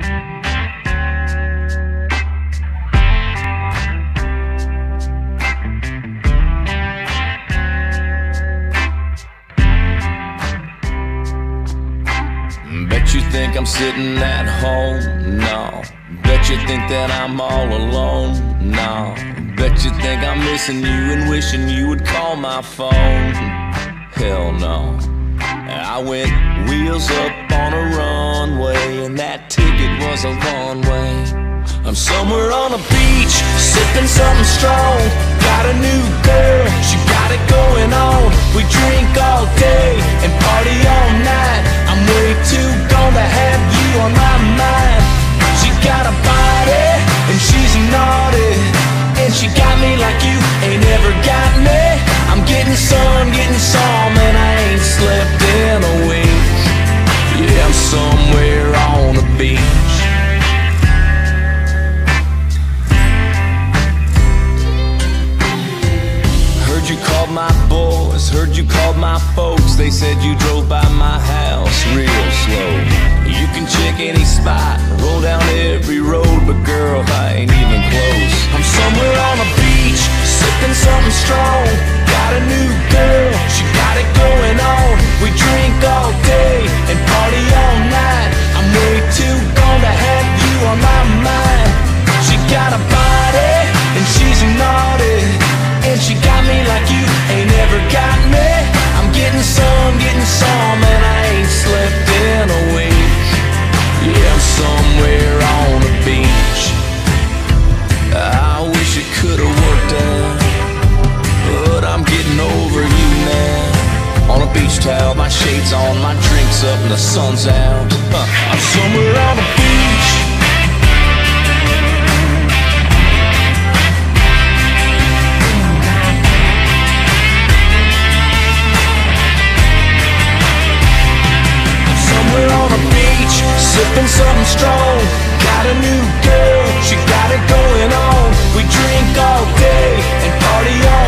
Bet you think I'm sitting at home, no. Bet you think that I'm all alone, no. Bet you think I'm missing you and wishing you would call my phone. Hell no. I went wheels up on a runway, and that ticket was a one-way. I'm somewhere on a beach, sipping something strong. Got a new girl, she got it going on. We drink all day and party all night. I'm way too gone to have you on my mind. She got a body and she's naughty, and she got me like you ain't ever got me. I'm getting some, and I ain't slept in a week. Yeah, I'm somewhere on the beach. Heard you called my boys, heard you called my folks. They said you drove by my house real slow. You can check any spot, roll down every road, but girl, I ain't even close. I'm somewhere on a beach, sipping something strong. Got a new girl, she got it going on. We drink all day and party all night. I'm way too gone to have you on my mind. She got a body and she's naughty, and she got me like you ain't ever got me. I'm getting some, and I ain't slept in a week. Yeah, I'm somewhere on the beach. I wish it could've worked out, but I'm getting over you now. On a beach towel, my shades on, my drinks up, and the sun's out. I'm somewhere on the beach. Sipping something strong, got a new girl, she got it going on. We drink all day and party all